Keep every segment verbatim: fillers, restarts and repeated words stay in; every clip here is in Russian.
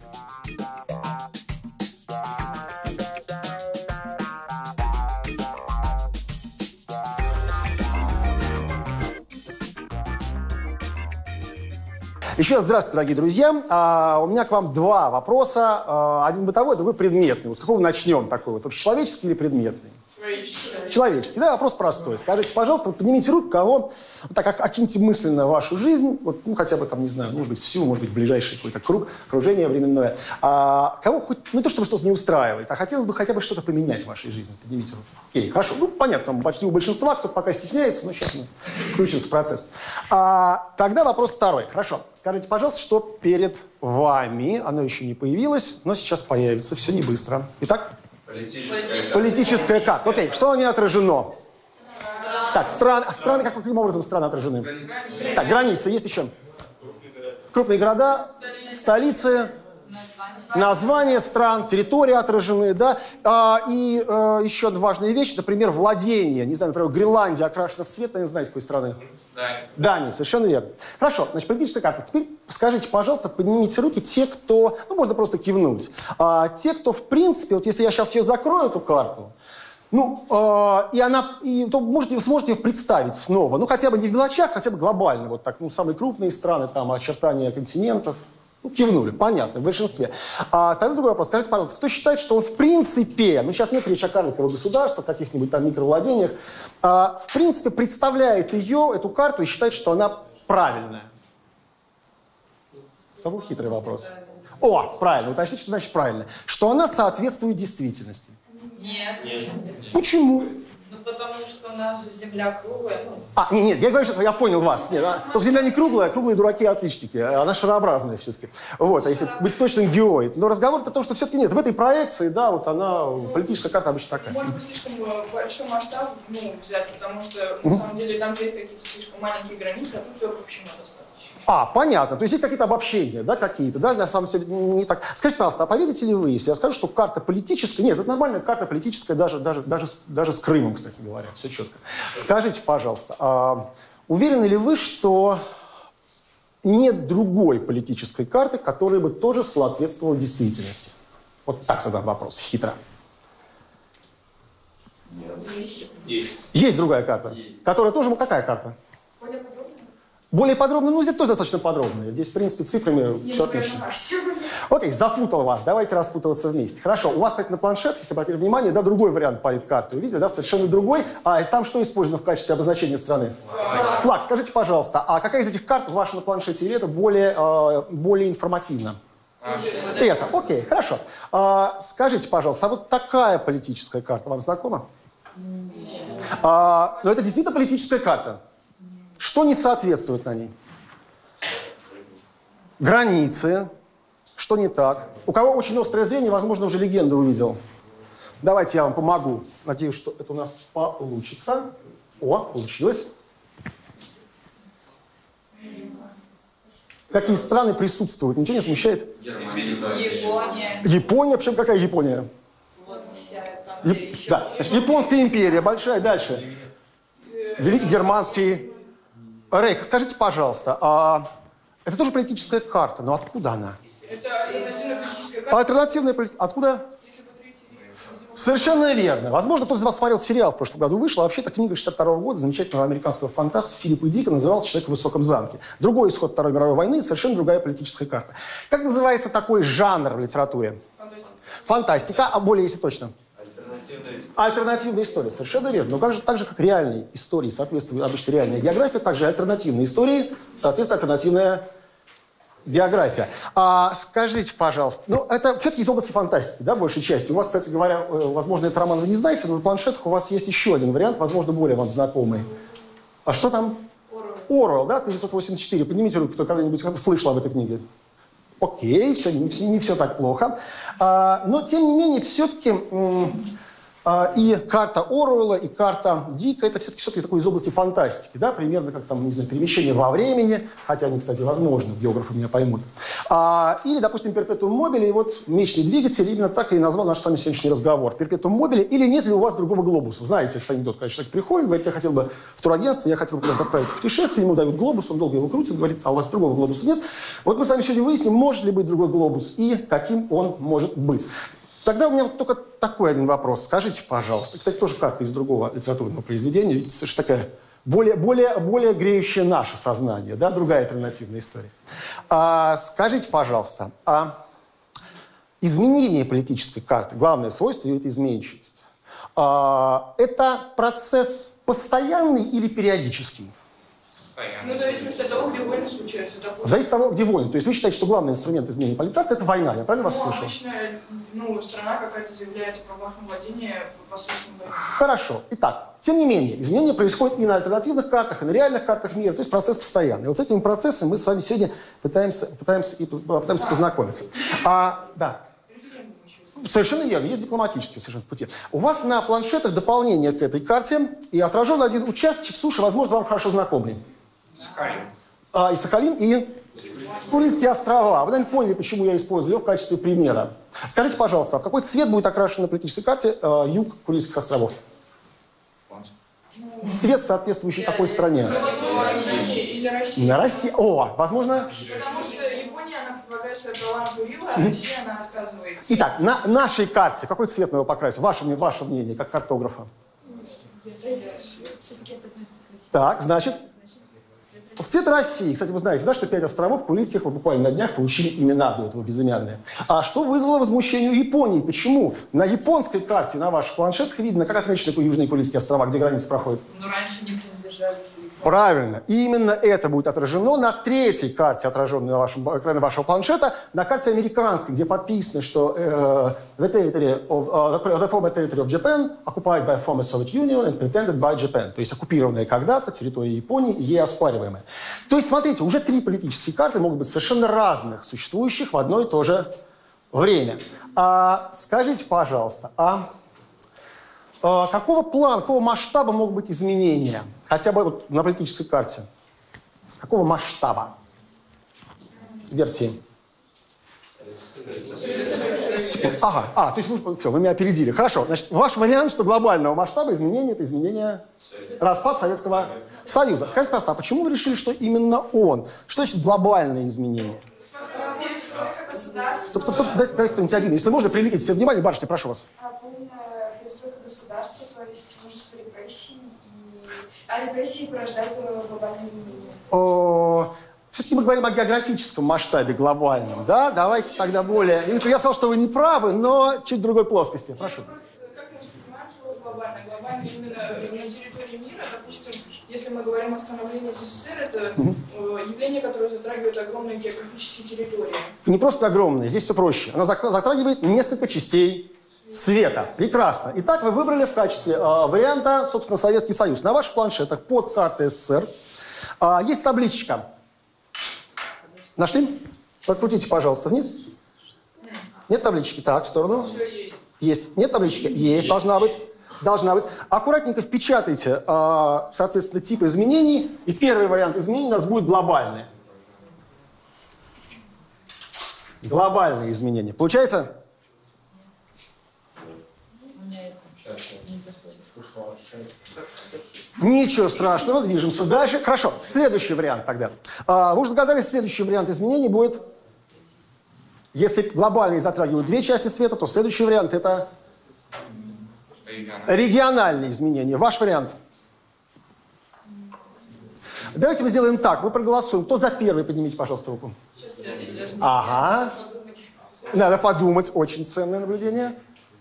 Еще раз здравствуйте, дорогие друзья. А, у меня к вам два вопроса. А, один бытовой, другой предметный. Вот с какого начнем такой? Вот человеческий или предметный? Человеческий. Человеческий. Да, вопрос простой. Скажите, пожалуйста, вот поднимите руку, кого, вот так окиньте мысленно вашу жизнь, вот, ну, хотя бы там, не знаю, может быть, всю, может быть, ближайший какой-то круг, окружение временное. А, кого хоть, ну, не то, чтобы что-то не устраивает, а хотелось бы хотя бы что-то поменять в вашей жизни. Поднимите руку. Окей, хорошо. Ну, понятно, там почти у большинства, кто пока стесняется, но сейчас мы включимся в процесс. А, тогда вопрос второй. Хорошо. Скажите, пожалуйста, что перед вами, оно еще не появилось, но сейчас появится, все не быстро. Итак? Политическая, Политическая карта. Окей, что на ней отражено? Так, страны, страны, как, каким образом страны отражены? Границы. Так, границы, есть еще? Крупные города, столицы, названия стран, территории отражены, да? А, и а, еще одна важная вещь, например, владение. Не знаю, например, Гренландия окрашена в цвет, не знаете, какой страны? Дания. Дания, совершенно верно. Хорошо, значит, политическая карта. Теперь скажите, пожалуйста, поднимите руки те, кто... Ну, можно просто кивнуть. А, те, кто, в принципе, вот если я сейчас ее закрою, эту карту, ну, э, и она... И, то можете, сможете ее представить снова. Ну, хотя бы не в мелочах, хотя бы глобально. Вот так, ну, самые крупные страны, там, очертания континентов. Ну, кивнули, понятно, в большинстве. А, тогда другой вопрос. Скажите, пожалуйста, кто считает, что он в принципе, ну, сейчас нет речи о карликовых государствах, каких-нибудь там микровладениях, а, в принципе, представляет ее, эту карту, и считает, что она правильная? Самый хитрый вопрос. О, правильно, уточните, что значит правильно. Что она соответствует действительности. Нет. Нет. Почему? Ну, потому что наша Земля круглая. Ну... А, нет, нет, я говорю, что я понял вас. Нет, а, только Земля не круглая, а круглые дураки и отличники. Она шарообразная все-таки. Вот, а если быть точным, геоид. Но разговор о том, что все-таки нет. В этой проекции, да, вот она, политическая карта обычно такая. Может быть, слишком большой масштаб, ну, взять, потому что, на самом деле, там же есть какие-то слишком маленькие границы, а тут все обобщено достаточно. А, понятно. То есть есть какие-то обобщения, да, какие-то, да, на самом деле не так. Скажите, пожалуйста, а поверите ли вы, если я скажу, что карта политическая... Нет, это нормальная карта политическая, даже, даже, даже, даже с Крымом, кстати говоря, все четко. Скажите, пожалуйста, а уверены ли вы, что нет другой политической карты, которая бы тоже соответствовала действительности? Вот так задам вопрос, хитро. Нет. Есть. Есть другая карта? Есть. Которая тоже... Ну, какая карта? Более подробно? Более подробно, ну, здесь тоже достаточно подробно. Здесь, в принципе, цифрами Нет, все отлично. Окей, okay, запутал вас. Давайте распутываться вместе. Хорошо, у вас, кстати, на планшет, если обратили внимание, да, другой вариант политкарты. Увидели, да, совершенно другой. А там что использовано в качестве обозначения страны? Флаг. Флаг. Скажите, пожалуйста, а какая из этих карт ваша на планшете или это более, э, более информативна? Это, окей, хорошо. А, скажите, пожалуйста, а вот такая политическая карта вам знакома? Нет. А, но это действительно политическая карта. Что не соответствует на ней? Границы. Что не так? У кого очень острое зрение, возможно, уже легенду увидел. Давайте я вам помогу. Надеюсь, что это у нас получится. О, получилось. Какие страны присутствуют? Ничего не смущает? Япония. Япония? Причем какая Япония? Вот вся там, Яп... еще... Да, значит, Японская империя, большая. Дальше. Великий германский рейх. Скажите, пожалуйста, а это тоже политическая карта, но откуда она? Это альтернативная политическая карта. Альтернативная политическая... Откуда? Совершенно верно. Возможно, кто-то из вас смотрел сериал в прошлом году. Вышла вообще-то книга шестьдесят второго года замечательного американского фантаста Филиппа Дика, называлась «Человек в высоком замке». Другой исход Второй мировой войны, совершенно другая политическая карта. Как называется такой жанр в литературе? Фантастика. Фантастика, а более, если точно? Альтернативная история. Альтернативная история, совершенно верно. Но как же, так же, как реальной истории соответствует обычно реальная география, также альтернативной истории соответствует альтернативная биография. А, скажите, пожалуйста, ну, это все-таки из области фантастики, да, большей части. У вас, кстати говоря, возможно, этот роман вы не знаете, но на планшетах у вас есть еще один вариант, возможно, более вам знакомый. А что там? Оруэлл, да, тысяча девятьсот восемьдесят четыре. Поднимите руку, кто когда-нибудь слышал об этой книге. Окей, все, не, не все так плохо. А, но, тем не менее, все-таки И карта Оруэлла, и карта Дика — это все-таки что-то такое из области фантастики, да, примерно как там, не знаю, перемещение во времени, хотя они, кстати, возможно, биографы меня поймут. А, или, допустим, перпетуум мобиле, и вот «Мечный двигатель» именно так и назвал наш с вами сегодняшний разговор. Перпетуум мобиле, или нет ли у вас другого глобуса? Знаете этот анекдот, когда человек приходит, говорит: я хотел бы в турагентство, я хотел бы куда-то отправиться в путешествие, ему дают глобус, он долго его крутит, говорит: а у вас другого глобуса нет? Вот мы с вами сегодня выясним, может ли быть другой глобус и каким он может быть. Тогда у меня вот только такой один вопрос. Скажите, пожалуйста, кстати, тоже карта из другого литературного произведения, ведь совершенно такая более, более, более греющая наше сознание, да, другая альтернативная история. А, скажите, пожалуйста, а изменение политической карты, главное свойство ее — это изменчивость. А, это процесс постоянный или периодический? Ну, в зависимости от того, где войны случаются. Допустим. Зависит от того, где войны. То есть вы считаете, что главный инструмент изменения политкарты — это война, я правильно вас Ну, слышал? обычно, ну, страна какая-то заявляет о правах на владение посредством войны. Хорошо. Итак, тем не менее, изменения происходят и на альтернативных картах, и на реальных картах мира. То есть процесс постоянный. И вот с этими процессами мы с вами сегодня пытаемся, пытаемся, и, пытаемся а, познакомиться. А, да. Совершенно верно. Есть дипломатические совершенно пути. У вас на планшетах дополнение к этой карте, и отражен один участочек суши, возможно, вам хорошо знакомый. Сахалин. А, и Сахалин, и Курильские острова. Вы, наверное, поняли, почему я использую ее в качестве примера. Скажите, пожалуйста, в какой цвет будет окрашен на политической карте э, юг Курильских островов? Цвет, соответствующий какой стране? Или Россия. На России. О, возможно... Потому что Япония, она предлагает свои права на Курилы, а Россия, она отказывается. Итак, на нашей карте какой цвет мы его покрасим? Ваше, ваше мнение, как картографа. Так, значит... В цвет России. Кстати, вы знаете, да, что пять островов Курильских буквально на днях получили имена до этого безымянные. А что вызвало возмущение у Японии? Почему? На японской карте, на ваших планшетах видно, как отмечены Южные Курильские острова, где границы проходят. Ну, раньше не принадлежали. Правильно. И именно это будет отражено на третьей карте, отраженной на вашем экране вашего планшета, на карте американской, где подписано, что uh, the territory of, uh, the former territory of Japan occupied by former Soviet Union and pretended by Japan. То есть оккупированная когда-то территория Японии и ей оспариваемая. То есть, смотрите, уже три политические карты могут быть совершенно разных, существующих в одно и то же время. А, скажите, пожалуйста, а... Какого плана, какого масштаба могут быть изменения? Хотя бы вот на политической карте. Какого масштаба? Версии. Ага, а, то есть вы, все, вы меня опередили. Хорошо, значит, ваш вариант, что глобального масштаба изменения — это изменение, распад Советского Союза. Скажите, пожалуйста, а почему вы решили, что именно он? Что значит глобальное изменение? Стоп, стоп, стоп, дайте, дайте кто-нибудь один. Если можно, привлеките все внимание, барышня, прошу вас. Перестройка государства, то есть множество репрессий, и... а репрессии порождают глобальные изменения. Все-таки мы говорим о географическом масштабе глобальном, да? Давайте тогда более... Если я сказал, что вы не правы, но чуть в другой плоскости. Прошу. Как мы понимаем слово глобально? Глобально именно на территории мира, допустим, если мы говорим о становлении СССР, это угу. явление, которое затрагивает огромные географические территории. Не просто огромные, здесь все проще. Оно затрагивает несколько частей света. Прекрасно. Итак, вы выбрали в качестве э, варианта, собственно, Советский Союз. На ваших планшетах под картой СССР э, есть табличка. Нашли? Подкрутите, пожалуйста, вниз. Нет таблички? Так, в сторону. Есть. Есть. Нет таблички? Есть. Должна быть. Должна быть. Аккуратненько впечатайте, э, соответственно, тип изменений. И первый вариант изменений у нас будет глобальный. Глобальные изменения. Получается? Ничего страшного, движемся дальше. Хорошо, следующий вариант тогда. А, вы уже догадались, следующий вариант изменений будет... Если глобальные затрагивают две части света, то следующий вариант — это... Региональные, региональные изменения. Ваш вариант? Давайте мы сделаем так, мы проголосуем. Кто за первый, поднимите, пожалуйста, руку. Ага. Надо подумать, очень ценное наблюдение.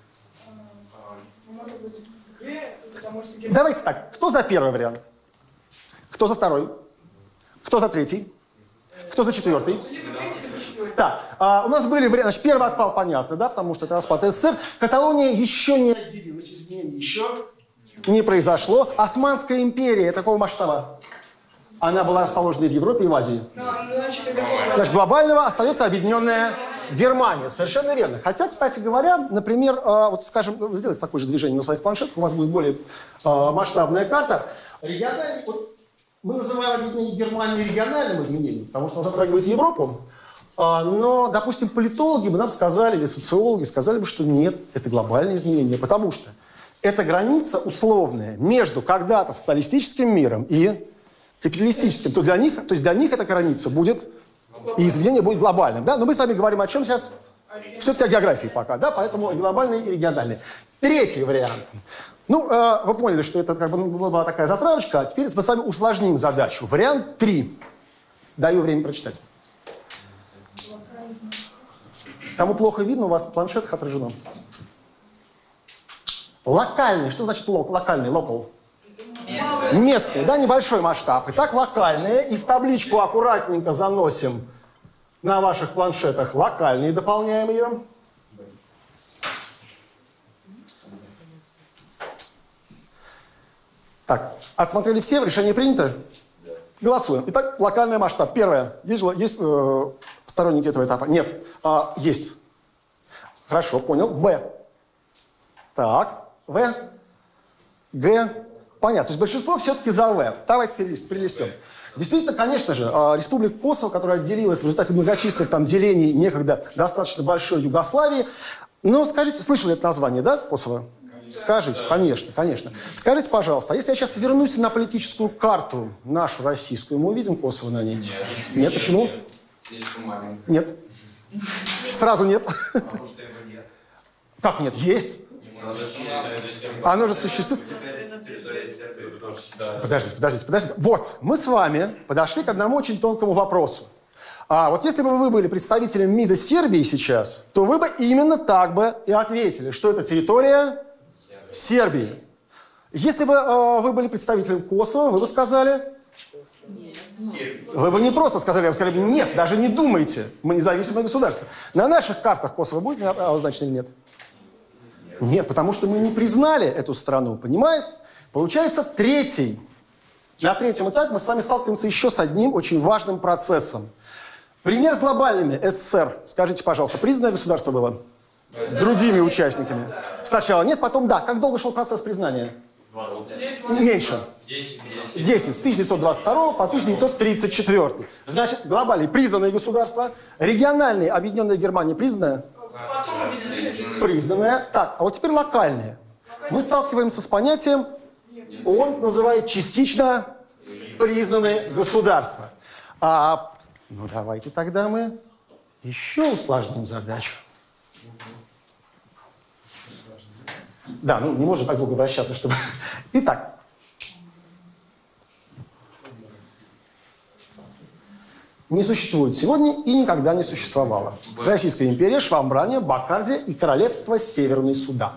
Давайте так, кто за первый вариант? Кто за второй? Кто за третий? Кто за четвертый? Так, а, у нас были варианты. Значит, первый отпал, понятно, да, потому что это распад СССР. Каталония еще не отделилась, изменений еще не произошло. Османская империя такого масштаба? Она была расположена и в Европе, и в Азии. Значит, глобального остается объединенная Германия, совершенно верно. Хотя, кстати говоря, например, э, вот скажем, вы сделайте такое же движение на своих планшетах, у вас будет более э, масштабная карта. Региональный, вот, мы называем объединение Германии региональным изменением, потому что он затрагивает Европу. Э, но, допустим, политологи бы нам сказали, или социологи сказали бы, что нет, это глобальное изменение, потому что это граница условная между когда-то социалистическим миром и капиталистическим. То, для них, то есть для них эта граница будет, и изменение будет глобальным. Да? Но мы с вами говорим о чем сейчас? Все-таки о географии пока, да? Поэтому глобальный и региональный. Третий вариант. Ну, э, вы поняли, что это как бы была такая затравочка, а теперь мы с вами усложним задачу. Вариант три. Даю время прочитать. Кому плохо видно, у вас в планшетах отражено. Локальный. Что значит лок? Локальный, local? Местный. Местный, да, небольшой масштаб. Итак, локальные. И в табличку аккуратненько заносим на ваших планшетах локальные, дополняем ее. Так, отсмотрели все? Решение принято? Да. Голосуем. Итак, локальный масштаб. Первое. Есть, есть э, сторонники этого этапа? Нет. А, есть. Хорошо, понял. Б. Так. В, Г. Понятно. То есть большинство все-таки за В. Давайте перелистем. Действительно, конечно же, Республика Косово, которая отделилась в результате многочисленных там делений некогда достаточно большой Югославии. Но скажите, слышали это название, да, Косово? Скажите, конечно, конечно. Скажите, пожалуйста, а если я сейчас вернусь на политическую карту нашу российскую, мы увидим Косово на ней? Нет. Нет, почему? Слишком маленький. Нет. Сразу нет. Потому что его нет. Как нет? Есть. Оно же существует. Подождите, подождите, подождите. Вот, мы с вами подошли к одному очень тонкому вопросу. А вот если бы вы были представителем МИДа Сербии сейчас, то вы бы именно так бы и ответили, что это территория Сербии. Если бы э, вы были представителем Косово, вы бы сказали... Нет. Вы бы не просто сказали, а вы сказали бы, нет, даже не думайте, мы независимое государство. На наших картах Косово будет обозначено или нет? Нет, потому что мы не признали эту страну, понимаете? Получается, третий. На третьем этапе мы с вами сталкиваемся еще с одним очень важным процессом. Пример с глобальными. СССР. Скажите, пожалуйста, признанное государство было? С другими участниками. Сначала нет, потом да. Как долго шел процесс признания? Меньше. десять. С тысяча девятьсот двадцать второго по тысяча девятьсот тридцать четвёртый. Значит, глобальные признанные государства, региональные, объединенная Германия признанная? Признанная. Так, а вот теперь локальные. Мы сталкиваемся с понятием, он называет частично признанные государства. А, ну, давайте тогда мы еще усложним задачу. Да, ну, не может так долго вращаться, чтобы... Итак. Не существует сегодня и никогда не существовало. Российская империя, Швамбрания, Баккардия и королевство Северный Судан.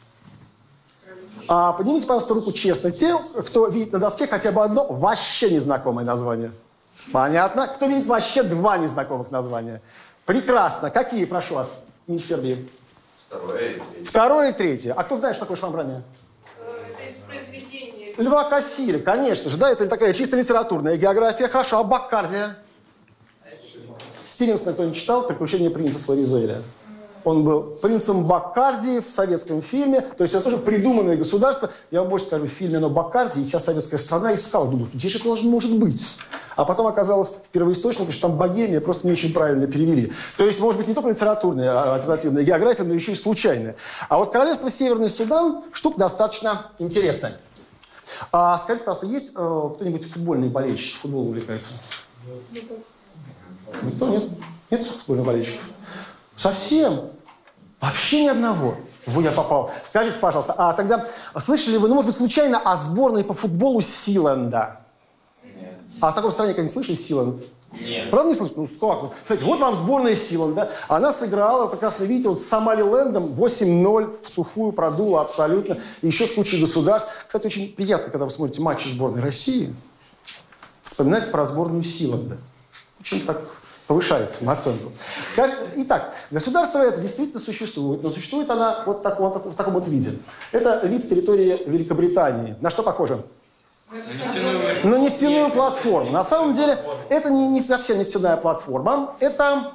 А, поднимите, пожалуйста, руку честно те, кто видит на доске хотя бы одно вообще незнакомое название. Понятно? Кто видит вообще два незнакомых названия? Прекрасно. Какие, прошу вас, из Сербии? Второе и третье. Второе и третье. А кто знает, что такое Швамбрания? Это из произведения. Льва Кассиля, конечно же. Да, это такая чисто литературная география. Хорошо. А Баккардия? Стивенсона кто не читал «Приключения принца Флоризеля». Он был принцем Баккардии в советском фильме. То есть это тоже придуманное государство. Я вам больше скажу, в фильме «Но Баккардии» и вся советская страна искала. Думаю, где же это должно может быть? А потом оказалось в первоисточнике, что там Богемия просто не очень правильно перевели. То есть, может быть, не только литературная альтернативная география, но еще и случайная. А вот королевство Северный Судан штука достаточно интересная. А скажите, пожалуйста, есть э, кто-нибудь футбольный болельщик? Футболом увлекается? Никто нет? Нет футбольных болельщиков? Совсем? Вообще ни одного. Вы, я попал. Скажите, пожалуйста, а тогда слышали вы, ну, может быть, случайно о сборной по футболу Силенда? Нет. А в таком стране когда-нибудь слышали Силенд? Нет. Правда не слышали? Ну, как? Смотрите, вот вам сборная Силенда. Она сыграла, прекрасно видите, вот с Сомалилендом восемь ноль в сухую продула абсолютно. И еще с кучей государств. Кстати, очень приятно, когда вы смотрите матчи сборной России, вспоминать про сборную Силенда. Очень так... повышает самооценку. Итак, государство это действительно существует, но существует она вот так, вот, в таком вот виде. Это вид с территории Великобритании. На что похоже? На нефтяную платформу. На самом деле, это не, не совсем нефтяная платформа. Это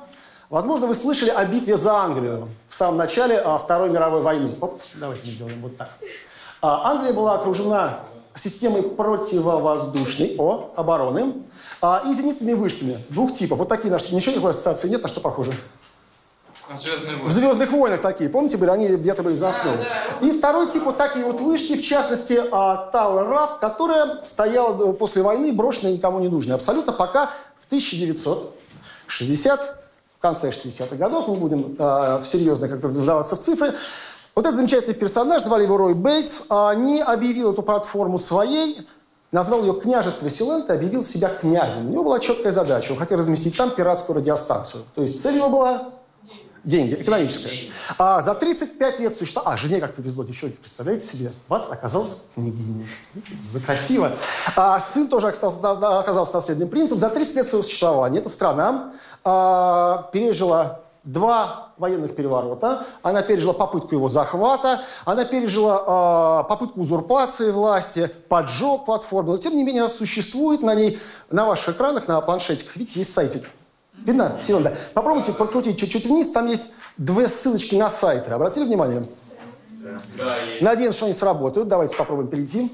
Возможно, вы слышали о битве за Англию в самом начале а, Второй мировой войны. Оп, давайте мы сделаем вот так. А, Англия была окружена системой противовоздушной о, обороны а, и зенитными вышками двух типов. Вот такие, на что ничего никакой ассоциации нет, на что похоже? В «Звездных войнах» такие, помните, были, они где-то были за основу. И второй тип, вот такие вот вышки, в частности, Tower Raft, которая стояла после войны, брошенная, никому не нужная. Абсолютно, пока в тысяча девятьсот шестидесятых, в конце шестидесятых годов, не будем э, серьезно как-то вдаваться в цифры, вот этот замечательный персонаж, звали его Рой Бейтс, э, не объявил эту платформу своей, назвал ее «Княжество Силент» и объявил себя князем. У него была четкая задача, он хотел разместить там пиратскую радиостанцию. То есть цель его была... Деньги, экономическое. А за тридцать пять лет существования... А, жене как повезло, девчонки, представляете себе? Бац, оказалась княгиней. За красиво. А сын тоже оказался, оказался наследным принцем. За тридцать лет своего существования эта страна а, пережила два военных переворота, она пережила попытку его захвата, она пережила а, попытку узурпации власти, поджог платформы. Но, тем не менее, она существует на ней, на ваших экранах, на планшетиках. Видите, есть сайтик. Видно? Силанда. Попробуйте прокрутить чуть-чуть вниз, там есть две ссылочки на сайты. Обратили внимание? Да, есть. Надеемся, что они сработают. Давайте попробуем перейти.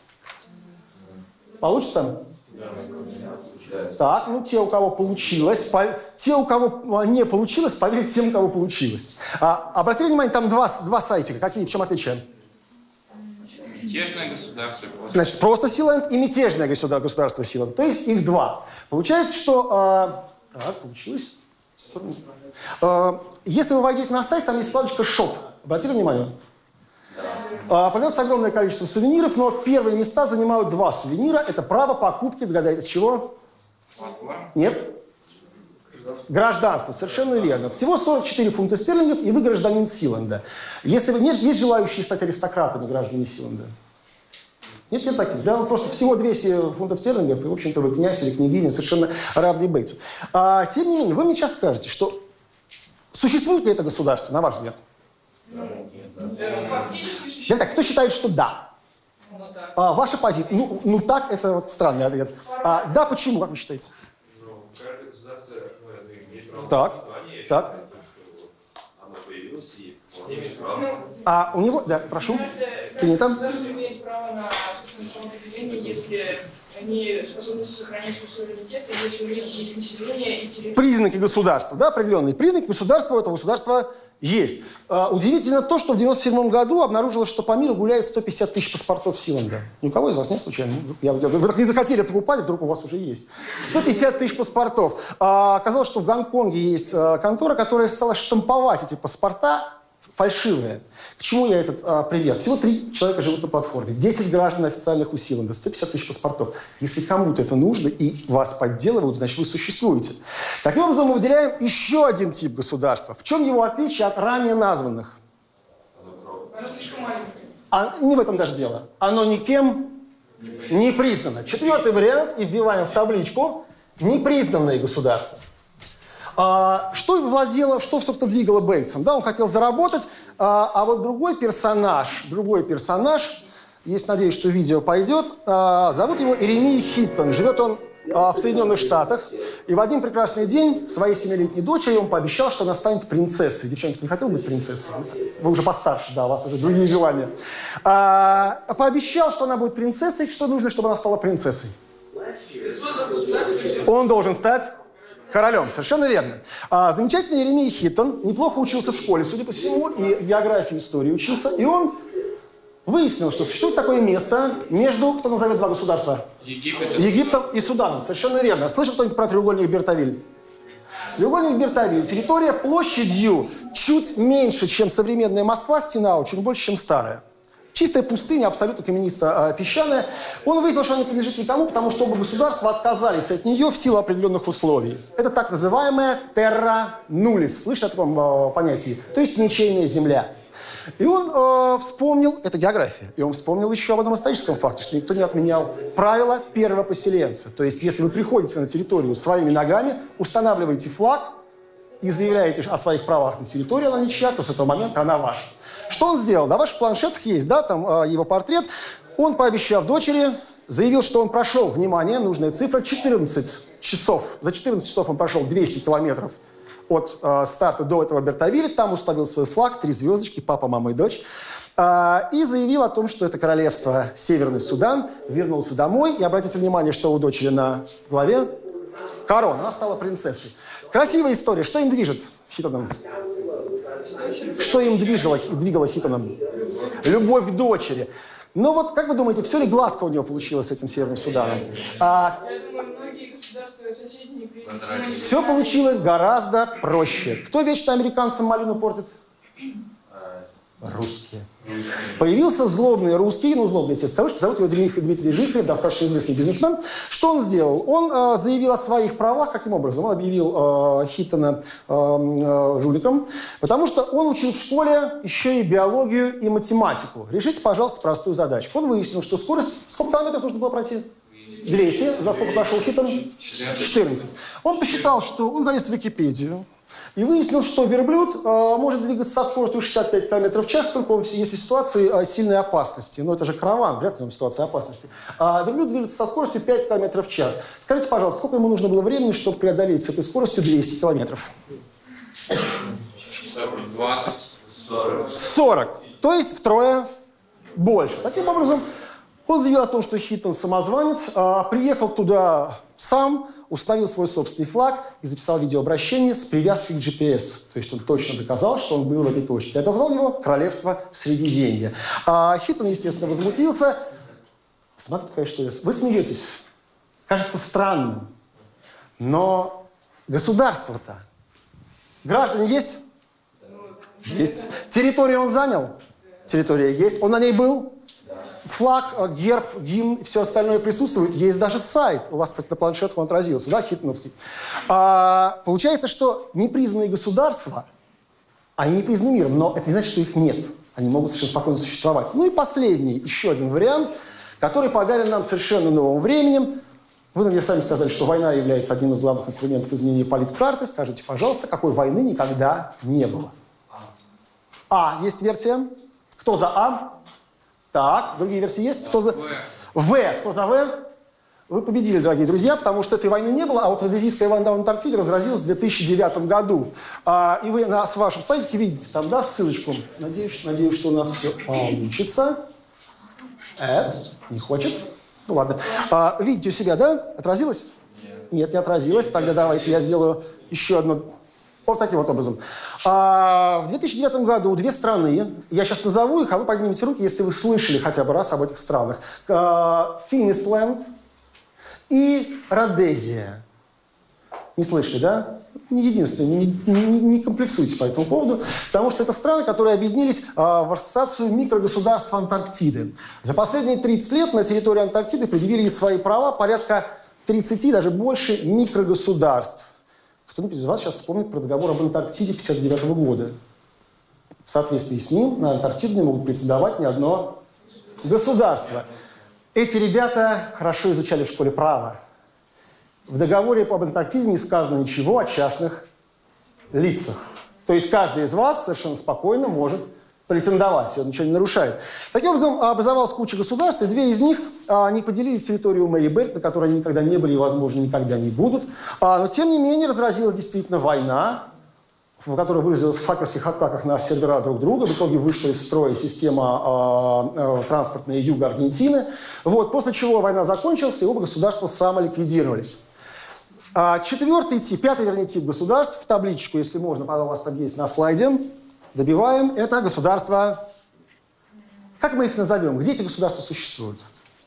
Получится? Да. Так, ну те, у кого получилось, по... те, у кого не получилось, поверьте тем, у кого получилось. А, обратили внимание, там два, два сайтика. Какие, в чем отличие? Мятежное государство. Просто. Значит, просто Силанд и мятежное государство Силанд. То есть их два. Получается, что... А... Так, получилось. А, если вы войдете на сайт, там есть вкладочка «Shop». Обратили внимание? А, продается огромное количество сувениров, но первые места занимают два сувенира. Это право покупки, догадайтесь, чего? Нет? Гражданство, совершенно верно. Всего сорок четыре фунта стерлингов, и вы гражданин Силанда. Если вы... Нет, есть желающие стать аристократами, граждане Силанда? Нет, нет таких. Да, просто всего двести фунтов стерлингов, и, в общем-то, вы князь или княгиня, совершенно равный Бейтсу. А, тем не менее, вы мне сейчас скажете, что существует ли это государство, на ваш взгляд? Фактически Так, кто считает, что да? Ну, да. А, ваша позиция. Ну, ну так, это вот странный ответ. А, да, почему, как вы считаете? Ну, каждое государство, ну, это имеет право Так, на существование, я так. считаю, что оно появилось и вполне имеет право. А у него, да, прошу. Ты не там? Государство имеет право на собственное самоопределение, если они способны сохранять свой суверенитет, и если у них есть население и территория. Признаки государства, да, определенные признаки государства, у этого государства есть. А, удивительно то, что в девяносто седьмом году обнаружилось, что по миру гуляет сто пятьдесят тысяч паспортов Силанда. Ни у кого из вас нет случайно? Я, я, вы так не захотели покупать, вдруг у вас уже есть. сто пятьдесят тысяч паспортов. А, оказалось, что в Гонконге есть а, контора, которая стала штамповать эти паспорта фальшивые. К чему я этот а, пример? Всего три человека живут на платформе. десять граждан официальных у Силанда, сто пятьдесят тысяч паспортов. Если кому-то это нужно и вас подделывают, значит, вы существуете. Таким образом, мы выделяем еще один тип государства. В чем его отличие от ранее названных? Оно слишком маленькое. А, не в этом даже дело. Оно никем не признано. Четвертый вариант, и вбиваем в табличку непризнанные государства. А, что владело, что, собственно, двигало Бейтсом? Да, он хотел заработать, а, а вот другой персонаж, другой персонаж, есть надеюсь, что видео пойдет, а, зовут его Иеремия Хиттон. Живет он а, в Соединенных Штатах. И в один прекрасный день своей семилетней дочери он пообещал, что она станет принцессой. Девчонки, не хотел быть принцессой? Вы уже постарше, да, у вас уже другие желания. А, пообещал, что она будет принцессой, что нужно, чтобы она стала принцессой. Он должен стать королем, совершенно верно. А, замечательный Иеремия Хиттон неплохо учился в школе, судя по всему, и географии, истории учился. И он выяснил, что существует такое место между, кто назовет два государства? Египет. Египтом и Суданом, совершенно верно. Слышал кто-нибудь про треугольник Бертавиль? Треугольник Бертавиль. Территория площадью чуть меньше, чем современная Москва, стена очень больше, чем старая. Чистая пустыня, абсолютно каменисто-песчаная. Он выяснил, что она не принадлежит никому, потому что оба государства отказались от нее в силу определенных условий. Это так называемая terra nullis. Слышали о таком э, понятии? То есть ничейная земля. И он э, вспомнил, это география, и он вспомнил еще об одном историческом факте, что никто не отменял правила первого поселенца. То есть если вы приходите на территорию своими ногами, устанавливаете флаг и заявляете о своих правах на территории, она ничья, то с этого момента она ваша. Что он сделал? На ваших планшетах есть, да, там э, его портрет. Он, пообещав дочери, заявил, что он прошел, внимание, нужная цифра, четырнадцать часов. За четырнадцать часов он прошел двести километров от э, старта до этого Бертавиля, там установил свой флаг, три звездочки, папа, мама и дочь, э, и заявил о том, что это королевство Северный Судан, вернулся домой, и обратите внимание, что у дочери на голове корона, она стала принцессой. Красивая история. Что им движет Хитоном? Что им двигало, двигало Хитоном? Любовь к дочери. Ну вот, как вы думаете, все ли гладко у него получилось с этим Северным Суданом? А, Я думаю, многие государства соседние признали. все получилось гораздо проще. Кто вечно американцам малину портит? Русские. Появился злобный русский, ну злобный, естественно, зовут его Дмитрий Жихарев, достаточно известный бизнесмен. Что он сделал? Он э, заявил о своих правах. Каким образом? Он объявил э, Хитона э, э, жуликом, потому что он учил в школе еще и биологию и математику. Решите, пожалуйста, простую задачку. Он выяснил, что скорость... Сколько километров нужно было пройти? двести. За сколько прошел Хитон? четырнадцать. Он посчитал, что... Он залез в Википедию. И выяснил, что верблюд э, может двигаться со скоростью шестьдесят пять километров в час, только он, если ситуации э, сильной опасности. Но это же караван, вряд ли он в ситуации опасности. А верблюд двигается со скоростью пять километров в час. Скажите, пожалуйста, сколько ему нужно было времени, чтобы преодолеть с этой скоростью двести километров? двадцать, сорок. сорок. То есть втрое больше. Таким образом, он заявил о том, что Хитон самозванец, э, приехал туда сам, установил свой собственный флаг и записал видеообращение с привязкой к джи пи эс. То есть он точно доказал, что он был в этой точке. И обозвал его «Королевство Средиземья». А Хитон, естественно, возмутился. Смотрите, какая история. Вы смеетесь. Кажется странным. Но государство-то. Граждане есть? Есть. Территорию он занял? Территория есть. Он на ней был? Флаг, герб, гимн, все остальное присутствует. Есть даже сайт. У вас, кстати, на планшетах он отразился, да, хитоновский. А, получается, что непризнанные государства, они не признаны миром, но это не значит, что их нет. Они могут совершенно спокойно существовать. Ну и последний, еще один вариант, который подарен нам совершенно новым временем. Вы мне сами сказали, что война является одним из главных инструментов изменения политкарты. Скажите, пожалуйста, какой войны никогда не было? А, есть версия? Кто за А? Так, другие версии есть? Кто за... В. Кто за В? Вы победили, дорогие друзья, потому что этой войны не было, а вот Родезийская война в Антарктиде разразилась в две тысячи девятом году. А, и вы на с вашем слайдике видите там, да, ссылочку. Надеюсь, надеюсь, что у нас все получится. Э, не хочет? Ну ладно. А, видите у себя, да? Отразилось? Нет. Нет, не отразилось. Тогда давайте я сделаю еще одно... Вот таким вот образом. А, в две тысячи девятом году две страны, я сейчас назову их, а вы поднимете руки, если вы слышали хотя бы раз об этих странах. А, Финисленд и Родезия. Не слышали, да? Не единственное, не, не, не, не комплексуйте по этому поводу, потому что это страны, которые объединились а, в ассоциацию микрогосударств Антарктиды. За последние тридцать лет на территории Антарктиды предъявили свои права порядка тридцати, даже больше микрогосударств. Кто-нибудь из вас сейчас вспомнит про договор об Антарктиде тысяча девятьсот пятьдесят девятого года. В соответствии с ним на Антарктиду не могут претендовать ни одно государство. Эти ребята хорошо изучали в школе право. В договоре об Антарктиде не сказано ничего о частных лицах. То есть каждый из вас совершенно спокойно может претендовать, и он ничего не нарушает. Таким образом, образовалась куча государств, и две из них а, не поделили территорию Мэри-Берт, на которой они никогда не были и, возможно, никогда не будут. А, но, тем не менее, разразилась действительно война, в которой выразилась в хакерских атаках на сервера друг друга. В итоге вышла из строя система а, а, транспортная юга Аргентины. Вот, после чего война закончилась, и оба государства самоликвидировались. А, четвертый тип, пятый, вернее, тип государств, в табличку, если можно, пожалуйста, у вас там есть на слайде. Добиваем. Это государства... Как мы их назовем? Где эти государства существуют?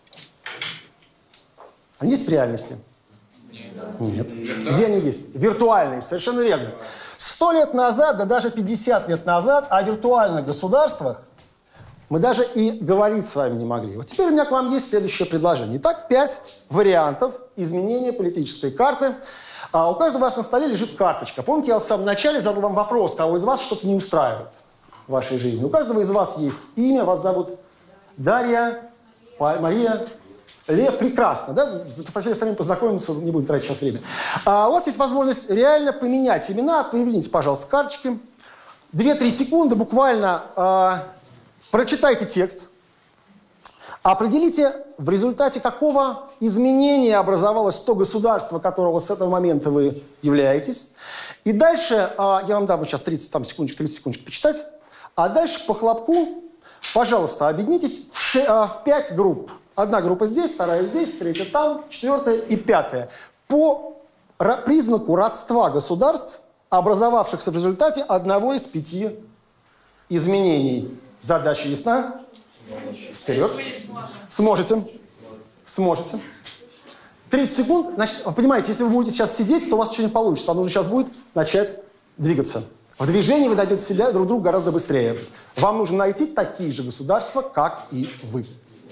Они есть в реальности? Нет. Где они есть? Виртуальные, совершенно верно. Сто лет назад, да даже пятьдесят лет назад о виртуальных государствах мы даже и говорить с вами не могли. Вот теперь у меня к вам есть следующее предложение. Итак, пять вариантов изменения политической карты. А у каждого у вас на столе лежит карточка. Помните, я в самом начале задал вам вопрос, кого из вас что-то не устраивает в вашей жизни. У каждого из вас есть имя, вас зовут Дарья, Мария, Лев. Прекрасно, да? Со всеми остальными познакомимся, не будем тратить сейчас время. А у вас есть возможность реально поменять имена. Поверните, пожалуйста, карточки. Две-три секунды, буквально э, прочитайте текст. Определите, в результате какого изменения образовалось то государство, которого с этого момента вы являетесь. И дальше, я вам дам вот сейчас тридцать там, секундочек, тридцать секундочек почитать, а дальше по хлопку, пожалуйста, объединитесь в, ши, в пять групп. Одна группа здесь, вторая здесь, третья там, четвертая и пятая. По признаку родства государств, образовавшихся в результате одного из пяти изменений. Задача ясна? Вперед. Сможете. Сможете. тридцать секунд. Значит, вы понимаете, если вы будете сейчас сидеть, то у вас ничего не получится. Вам нужно сейчас будет начать двигаться. В движении вы найдете себя друг друга гораздо быстрее. Вам нужно найти такие же государства, как и вы.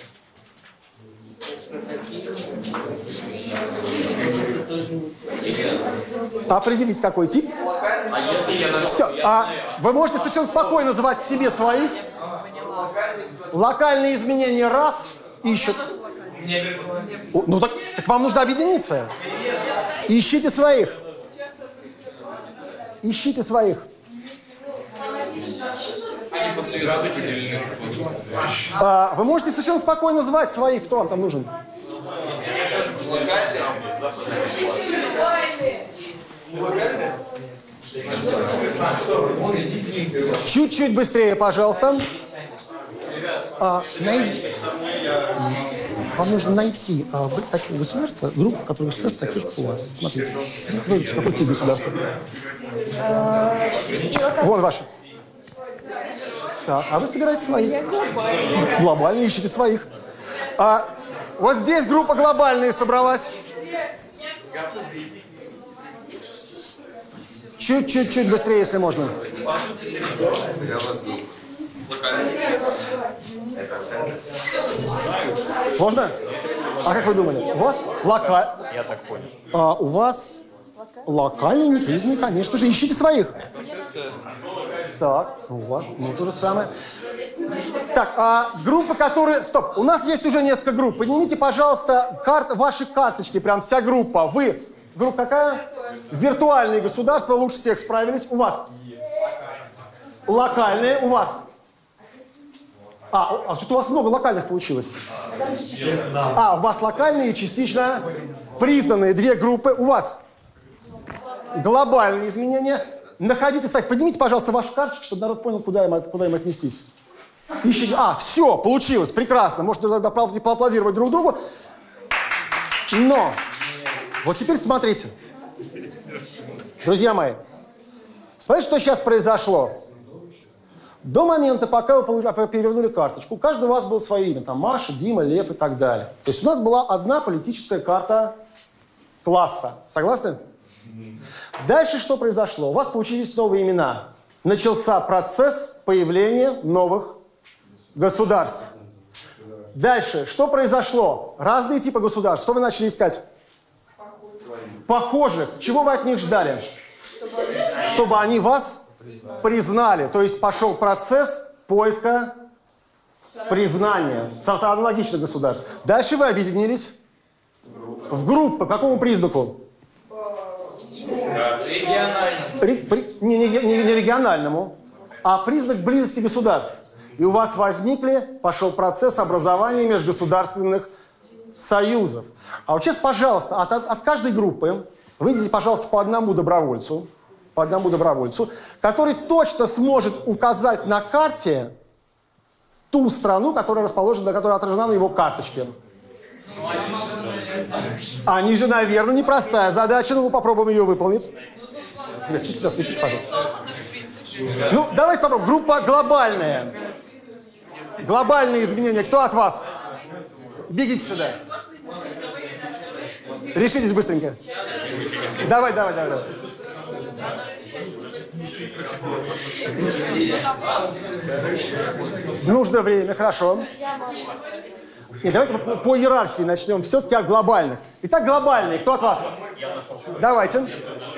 Определить, какой тип. Все. А вы можете совершенно спокойно называть себе своих. Локальные изменения раз ищут. Ну так, так вам нужно объединиться. Ищите своих. Ищите своих. А, вы можете совершенно спокойно называть своих. Кто вам там нужен? Чуть-чуть быстрее, пожалуйста. А, найди... Вам нужно найти а, такие государства, группы, которые государства такие же, как у вас. Смотрите. Выберите, какой тип государства? Вон ваши. Так, а вы собираете своих? Глобальные, ищите своих. А, вот здесь группа глобальная собралась. Чуть-чуть-чуть быстрее, если можно. Сложно? А как вы думали? У вас локаль... Я так понял. А, у вас локальные непризнанные, конечно же. Ищите своих. Так, у вас, ну, то же самое. Так, а группа, которые... Стоп, у нас есть уже несколько групп. Поднимите, пожалуйста, карт... ваши карточки, прям вся группа. Вы, группа какая? Виртуальные государства, лучше всех справились. У вас? Локальные, у вас? А, а что-то у вас много локальных получилось. А, у вас локальные и частично признанные две группы. У вас глобальные изменения. Находите сайт. Поднимите, пожалуйста, ваши карточки, чтобы народ понял, куда им, куда им отнестись. Ищите. А, все, получилось. Прекрасно. Можете тогда поаплодировать друг другу. Но, вот теперь смотрите. Друзья мои, смотрите, что сейчас произошло. До момента, пока вы перевернули карточку, у каждого у вас было свое имя. Там Маша, Дима, Лев и так далее. То есть у нас была одна политическая карта класса. Согласны? Дальше что произошло? У вас получились новые имена. Начался процесс появления новых государств. Дальше что произошло? Разные типы государств. Что вы начали искать? Похожих. Чего вы от них ждали? Чтобы они вас признали. То есть пошел процесс поиска признания аналогичных государств. Дальше вы объединились в группы. По какому признаку? Региональному. Не, не, не, не региональному, а признак близости государств. И у вас возникли, пошел процесс образования межгосударственных союзов. А вот сейчас, пожалуйста, от, от, от каждой группы выйдите, пожалуйста, по одному добровольцу, по одному добровольцу, который точно сможет указать на карте ту страну, которая расположена, которая отражена на его карточке. Они же, наверное, непростая задача, но мы попробуем ее выполнить. Чуть сюда сместитесь, пожалуйста. Ну, давайте попробуем. Группа глобальная. Глобальные изменения. Кто от вас? Бегите сюда. Решитесь быстренько. Давай, давай, давай, давай. Нужно время, хорошо. И давайте по, по иерархии начнем. Все-таки о глобальных. Итак, глобальные. Кто от вас? Давайте.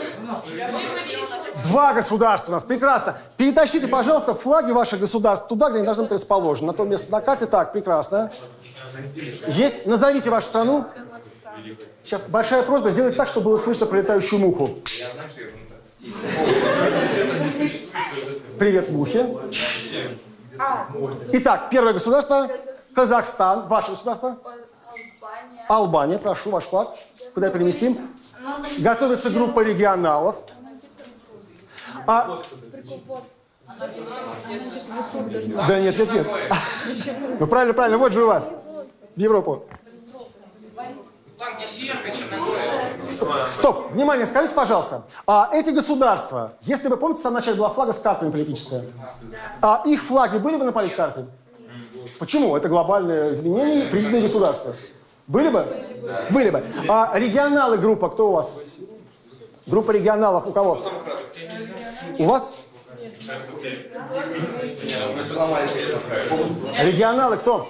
Два государства у нас. Прекрасно. Перетащите, пожалуйста, флаги ваших государств туда, где они должны быть расположены. На том месте на карте. Так, прекрасно. Есть. Назовите вашу страну. Сейчас большая просьба сделать так, чтобы было слышно пролетающую муху. Привет, мухи. Итак, первое государство. Казахстан. Ваше государство? Албания. Албания. Прошу, ваш флаг. Куда переместим? Готовится группа регионалов. А... Да нет, нет, нет. Ну правильно, правильно. Вот же у вас. В Европу. Там, где Сербия, Черногория. Стоп, внимание, скажите, пожалуйста, а эти государства, если вы помните, в самом начале была флага с картами политическая, а их флаги были бы на политкарте? Почему? Это глобальное изменение, признанные государства. Были бы? Были бы. А регионалы группа, кто у вас? Группа регионалов у кого? У вас? Регионалы кто?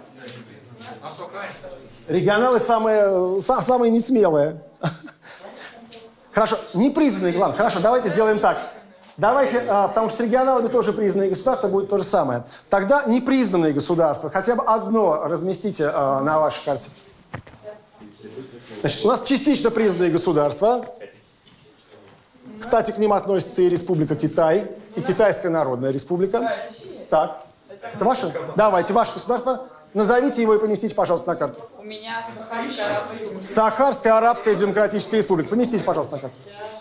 Регионалы самые, самые несмелые. Хорошо, непризнанные, главное. Хорошо, давайте сделаем так. Давайте, а, потому что с регионалами тоже признанные государства будет то же самое. Тогда непризнанные государства. Хотя бы одно разместите а, на вашей карте. Значит, у нас частично признанные государства. Кстати, к ним относится и Республика Китай, и Китайская Народная Республика. Так. Это ваше? Давайте, ваше государство. Назовите его и поместите, пожалуйста, на карту. У меня Сахарская арабская республика. Сахарская арабская демократическая республика. Поместите, пожалуйста, на карту.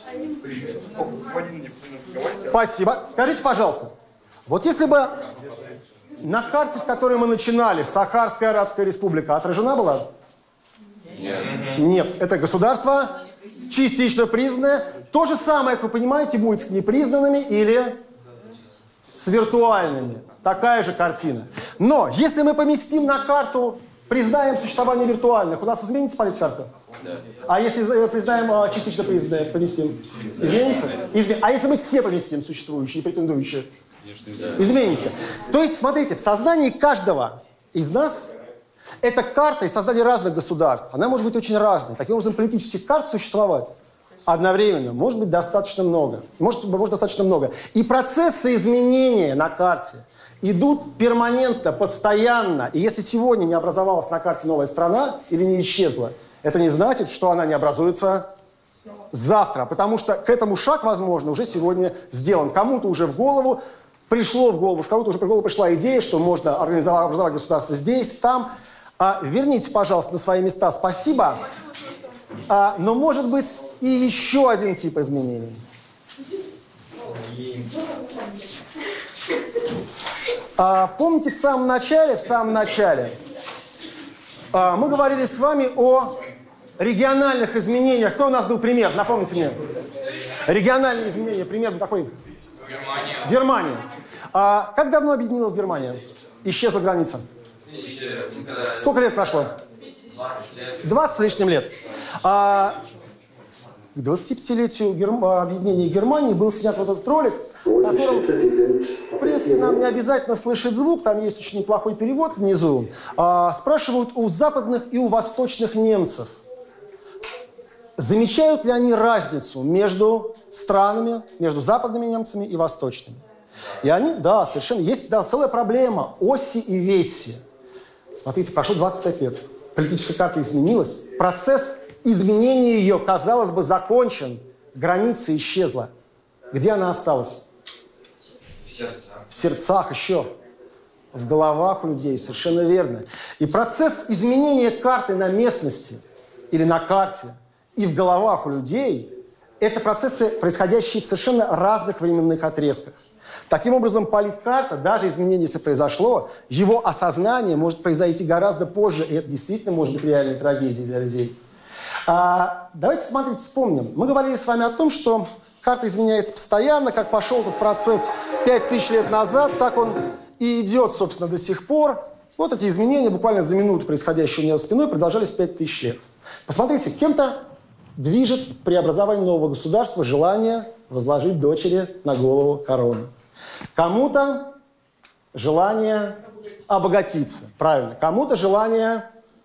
Спасибо. Скажите, пожалуйста, вот если бы на карте, с которой мы начинали, Сахарская арабская республика отражена была? Нет. Нет. Это государство частично признанное. То же самое, как вы понимаете, будет с непризнанными или с виртуальными. Такая же картина. Но если мы поместим на карту, признаем существование виртуальных, у нас изменится политкарта? Да. А если признаем а, частично признанное, поместим? Изменится? Изме... А если мы все поместим существующие и претендующие? Изменится. То есть, смотрите, в сознании каждого из нас эта карта и создание разных государств, она может быть очень разной. Таким образом, политических карт существовать одновременно может быть достаточно много. Может, может достаточно много. И процессы изменения на карте идут перманентно, постоянно. И если сегодня не образовалась на карте новая страна или не исчезла, это не значит, что она не образуется завтра. Потому что к этому шаг, возможно, уже сегодня сделан. Кому-то уже в голову пришло в голову, кому-то уже в голову пришла идея, что можно организовать, образовать государство здесь, там. А, верните, пожалуйста, на свои места. Спасибо. А, но может быть и еще один тип изменений. А, помните, в самом начале, в самом начале а, мы говорили с вами о региональных изменениях. Кто у нас был пример? Напомните мне. Региональные изменения. Пример был такой. Германия. Германия. А, как давно объединилась Германия? Исчезла граница. Сколько лет прошло? двадцать с лишним лет. А, к двадцатипятилетию Герм... объединения Германии был снят вот этот ролик, в котором, в принципе, нам не обязательно слышать звук, там есть очень неплохой перевод внизу. А, спрашивают у западных и у восточных немцев, замечают ли они разницу между странами, между западными немцами и восточными. И они, да, совершенно, есть да, целая проблема оси и веси. Смотрите, прошло двадцать пять лет, политическая карта изменилась, процесс изменения ее, казалось бы, закончен, граница исчезла. Где она осталась? В сердцах. В сердцах еще, в головах у людей, совершенно верно. И процесс изменения карты на местности или на карте и в головах у людей – это процессы, происходящие в совершенно разных временных отрезках. Таким образом, политкарта, даже изменение, если произошло, его осознание может произойти гораздо позже, и это действительно может быть реальной трагедией для людей. А, давайте, смотрите, вспомним. Мы говорили с вами о том, что карта изменяется постоянно, как пошел этот процесс пять тысяч лет назад, так он и идет, собственно, до сих пор. Вот эти изменения, буквально за минуту происходящие у меня за спиной, продолжались пять тысяч лет. Посмотрите, кем-то движет преобразование нового государства желание возложить дочери на голову корону. Кому-то желание обогатиться, правильно. Кому-то желание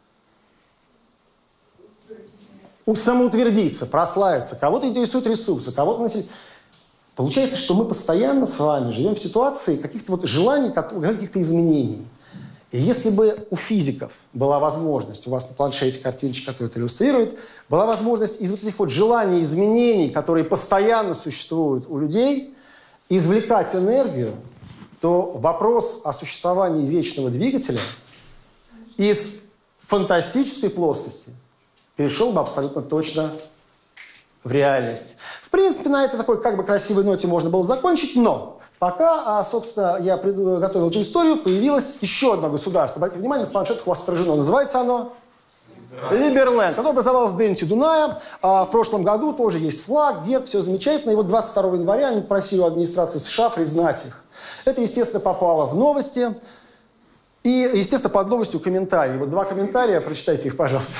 самоутвердиться, прославиться. Кого-то интересуют ресурсы, кого-то население. Получается, что мы постоянно с вами живем в ситуации каких-то вот желаний, каких-то изменений. И если бы у физиков была возможность, у вас на планшете картиночка, которая это иллюстрирует, была возможность из вот этих вот желаний, изменений, которые постоянно существуют у людей, извлекать энергию, то вопрос о существовании вечного двигателя из фантастической плоскости перешел бы абсолютно точно в реальность. В принципе, на этой такой как бы красивой ноте можно было закончить, но пока, а, собственно, я готовил эту историю, появилось еще одно государство. Обратите внимание, на планшетах у вас отражено. Называется оно Либерленд. Оно образовалось в дельте Дуная. А в прошлом году тоже есть флаг, герб, все замечательно. И вот двадцать второго января они попросили у администрации США признать их. Это, естественно, попало в новости. И, естественно, под новостью комментарии. Вот два комментария, прочитайте их, пожалуйста.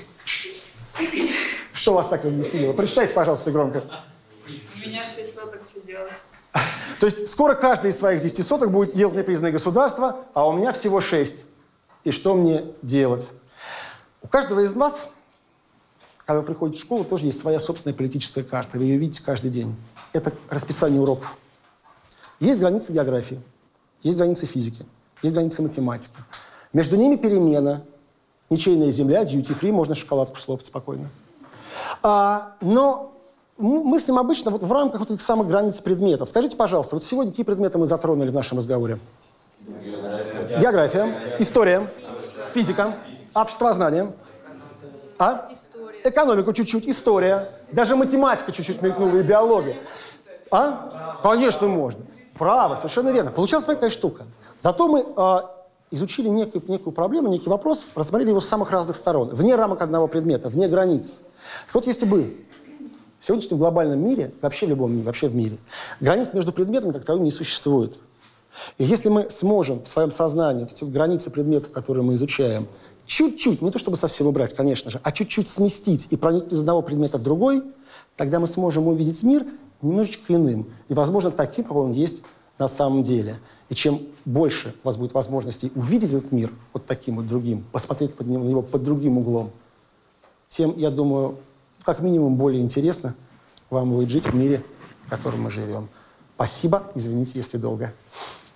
Что вас так развеселило? Прочитайте, пожалуйста, громко. У меня шесть соток, что делать? То есть скоро каждый из своих десяти соток будет делать непризнанное государство, а у меня всего шесть. И что мне делать? У каждого из вас, когда вы приходите в школу, тоже есть своя собственная политическая карта. Вы ее видите каждый день. Это расписание уроков. Есть границы географии, есть границы физики, есть границы математики. Между ними перемена. Ничейная земля, дьюти-фри, можно шоколадку слопать спокойно. А, но мы мыслим обычно вот в рамках вот этих самых границ предметов. Скажите, пожалуйста, вот сегодня какие предметы мы затронули в нашем разговоре? География. География. История. Физика. Обществознание. А? История. Экономику чуть-чуть. История. Даже математика чуть-чуть мелькнула и биология. А? Конечно, можно. Право, совершенно верно. Получилась такая штука. Зато мы а, изучили некую, некую проблему, некий вопрос, рассмотрели его с самых разных сторон. Вне рамок одного предмета, вне границ. Так вот, если бы в сегодняшнем глобальном мире, вообще в любом мире, вообще в мире, границ между предметами как таковыми не существует. И если мы сможем в своем сознании вот эти границы предметов, которые мы изучаем, чуть-чуть, не то чтобы совсем убрать, конечно же, а чуть-чуть сместить и проникнуть из одного предмета в другой, тогда мы сможем увидеть мир немножечко иным. И, возможно, таким, какой он есть на самом деле. И чем больше у вас будет возможностей увидеть этот мир вот таким вот другим, посмотреть под него, на него под другим углом, тем, я думаю, как минимум более интересно вам будет жить в мире, в котором мы живем. Спасибо. Извините, если долго.